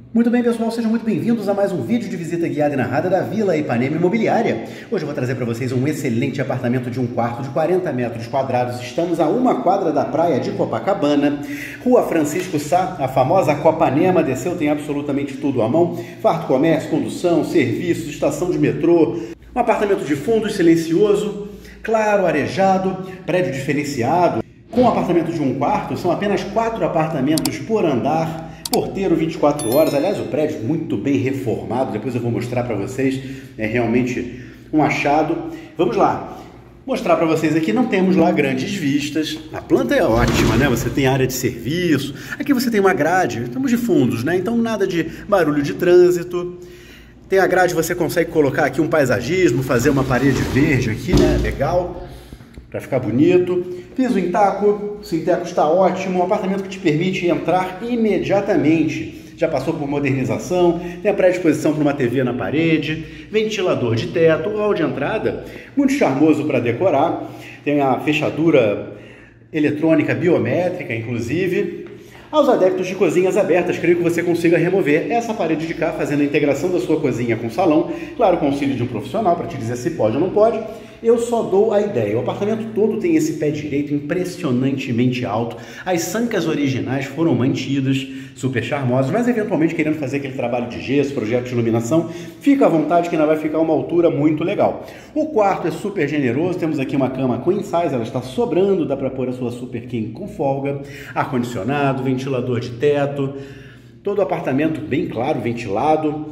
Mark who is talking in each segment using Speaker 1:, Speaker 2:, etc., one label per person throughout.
Speaker 1: Muito bem, pessoal, sejam muito bem-vindos a mais um vídeo de visita guiada e narrada da Vila Ipanema Imobiliária. Hoje eu vou trazer para vocês um excelente apartamento de um quarto de 40 metros quadrados. Estamos a uma quadra da praia de Copacabana, Rua Francisco Sá, a famosa Copanema. Desceu, tem absolutamente tudo à mão. Farto comércio, condução, serviços, estação de metrô. Um apartamento de fundos, silencioso, claro, arejado, prédio diferenciado. Com um apartamento de um quarto, são apenas 4 apartamentos por andar. Porteiro 24 horas, aliás, o prédio muito bem reformado, depois eu vou mostrar para vocês, é realmente um achado. Vamos lá, mostrar para vocês aqui, não temos lá grandes vistas, a planta é ótima, né? Você tem área de serviço, aqui você tem uma grade, estamos de fundos, né? Então nada de barulho de trânsito. Tem a grade, você consegue colocar aqui um paisagismo, fazer uma parede verde aqui, né? Legal, para ficar bonito. Piso em taco, o sinteco está ótimo, um apartamento que te permite entrar imediatamente. Já passou por modernização, tem a predisposição para uma TV na parede, ventilador de teto, hall de entrada, muito charmoso para decorar. Tem a fechadura eletrônica biométrica, inclusive. Aos adeptos de cozinhas abertas, creio que você consiga remover essa parede de cá, fazendo a integração da sua cozinha com o salão, claro, com o auxílio de um profissional para te dizer se pode ou não pode. Eu só dou a ideia. O apartamento todo tem esse pé direito impressionantemente alto. As sancas originais foram mantidas, super charmosas, mas eventualmente querendo fazer aquele trabalho de gesso, projeto de iluminação, fica à vontade que ainda vai ficar uma altura muito legal. O quarto é super generoso, temos aqui uma cama queen size, ela está sobrando, dá para pôr a sua super king com folga, ar-condicionado, ventilador de teto, todo o apartamento bem claro, ventilado,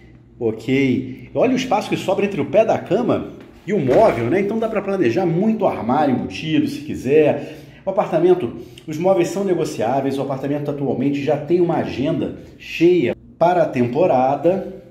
Speaker 1: ok. Olha o espaço que sobra entre o pé da cama e o móvel, né? Então dá para planejar muito armário embutido, se quiser. O apartamento, os móveis são negociáveis, o apartamento atualmente já tem uma agenda cheia para a temporada.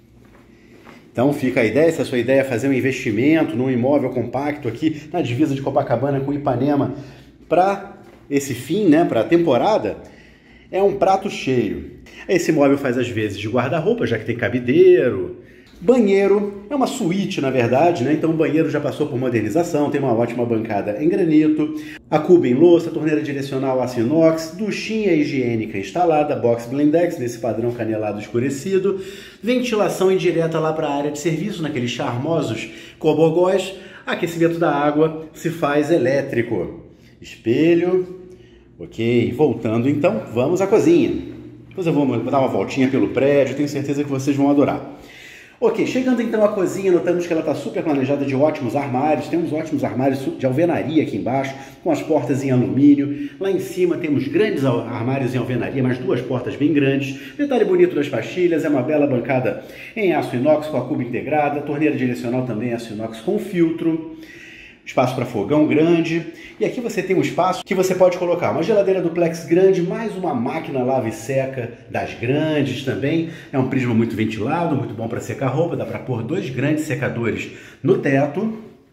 Speaker 1: Então fica a ideia, se a sua ideia é fazer um investimento num imóvel compacto aqui na divisa de Copacabana com Ipanema para esse fim, né, para a temporada, é um prato cheio. Esse móvel faz às vezes de guarda-roupa, já que tem cabideiro. Banheiro, é uma suíte na verdade, né? Então o banheiro já passou por modernização, tem uma ótima bancada em granito, a cuba em louça, torneira direcional aço inox, duchinha higiênica instalada, box blindex nesse padrão canelado escurecido, ventilação indireta lá para a área de serviço, naqueles charmosos cobogós, aquecimento da água se faz elétrico, espelho, ok, voltando então, vamos à cozinha. Depois eu vou dar uma voltinha pelo prédio, tenho certeza que vocês vão adorar. Ok, chegando então à cozinha, notamos que ela está super planejada de ótimos armários, temos ótimos armários de alvenaria aqui embaixo, com as portas em alumínio, lá em cima temos grandes armários em alvenaria, mas 2 portas bem grandes, detalhe bonito das pastilhas, é uma bela bancada em aço inox com a cuba integrada, torneira direcional também aço inox com filtro, espaço para fogão grande, e aqui você tem um espaço que você pode colocar uma geladeira duplex grande, mais uma máquina lava e seca das grandes também, é um prisma muito ventilado, muito bom para secar roupa, dá para pôr 2 grandes secadores no teto,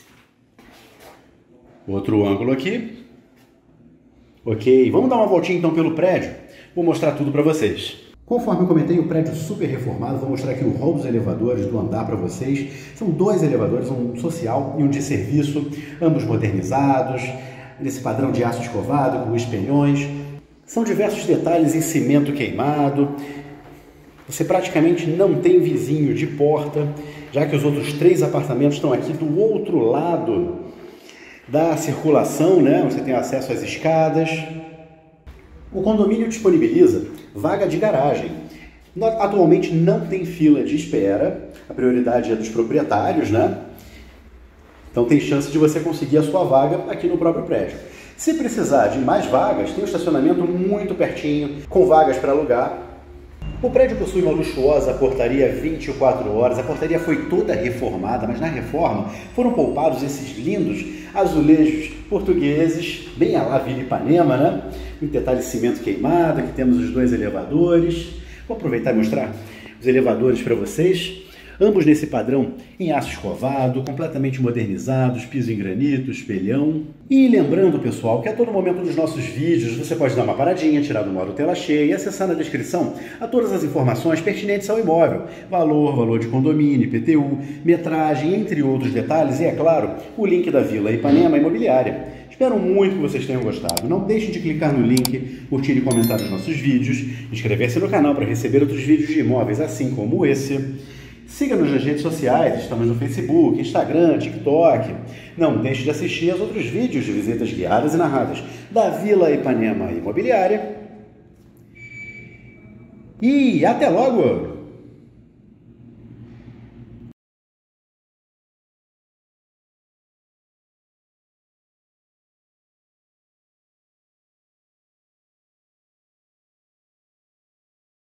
Speaker 1: outro ângulo aqui, ok, vamos dar uma voltinha então pelo prédio, vou mostrar tudo para vocês. Conforme eu comentei, o prédio super reformado, vou mostrar aqui o hall dos elevadores do andar para vocês. São 2 elevadores, um social e um de serviço, ambos modernizados, nesse padrão de aço escovado, com espelhões. São diversos detalhes em cimento queimado. Você praticamente não tem vizinho de porta, já que os outros 3 apartamentos estão aqui do outro lado da circulação, né? Você tem acesso às escadas. O condomínio disponibiliza vaga de garagem. Atualmente não tem fila de espera, a prioridade é dos proprietários, né? Então tem chance de você conseguir a sua vaga aqui no próprio prédio. Se precisar de mais vagas, tem um estacionamento muito pertinho, com vagas para alugar. O prédio possui uma luxuosa portaria 24 horas, a portaria foi toda reformada, mas na reforma foram poupados esses lindos azulejos portugueses, bem à la Vila Ipanema, né? Um detalhe de cimento queimado, aqui temos os 2 elevadores. Vou aproveitar e mostrar os elevadores para vocês. Ambos nesse padrão em aço escovado, completamente modernizados, piso em granito, espelhão. E lembrando, pessoal, que a todo momento dos nossos vídeos você pode dar uma paradinha, tirar do modo tela cheia e acessar na descrição a todas as informações pertinentes ao imóvel. Valor de condomínio, IPTU, metragem, entre outros detalhes e, é claro, o link da Vila Ipanema Imobiliária. Espero muito que vocês tenham gostado. Não deixem de clicar no link, curtir e comentar os nossos vídeos, inscrever-se no canal para receber outros vídeos de imóveis assim como esse. Siga-nos nas redes sociais, estamos no Facebook, Instagram, TikTok. Não deixe de assistir aos outros vídeos de visitas guiadas e narradas da Vila Ipanema Imobiliária. E até logo!